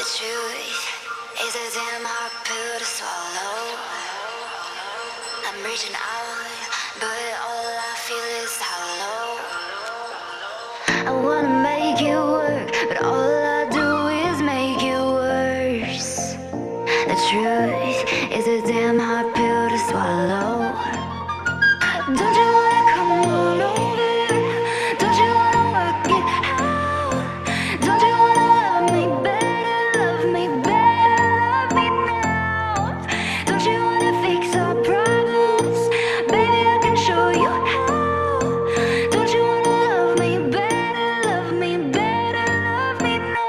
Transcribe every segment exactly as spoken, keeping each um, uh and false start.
truth is a damn hard pill to swallow. I'm reaching out, but all I feel is hollow. I wanna make you work, but all I do is make you worse. The truth is a damn hard pill to swallow. Don't you wanna come on over? Don't you wanna work it out? Don't you wanna love me better, love me better, love me now? Don't you wanna fix our problems? Baby, I can show you how. Don't you wanna love me better, love me better, love me now?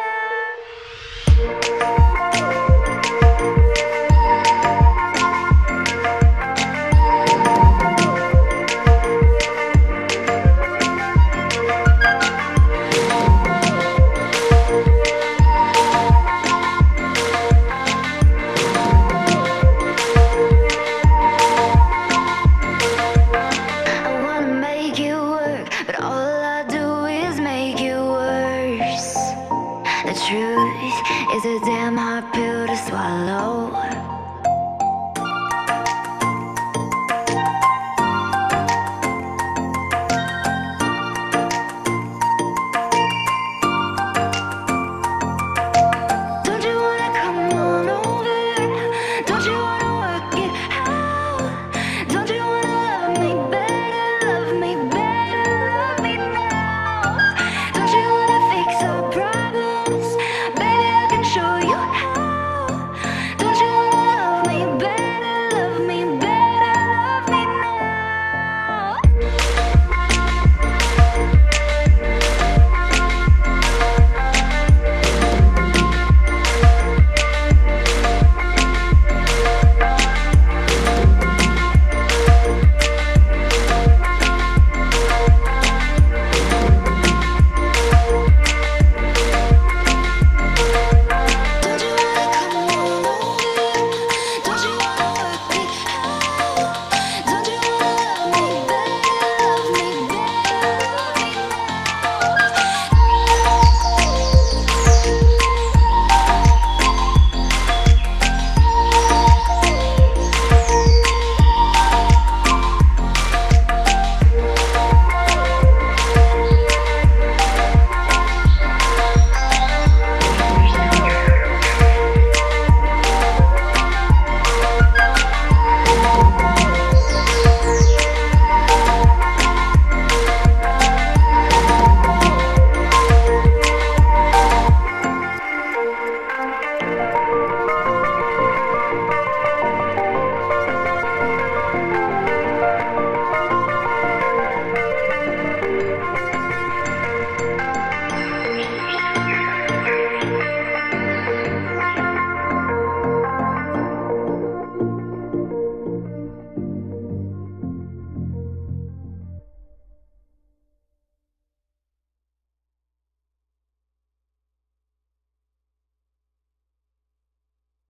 I wanna make you work, but all I do is make you worse. The truth is a damn hard pill to swallow.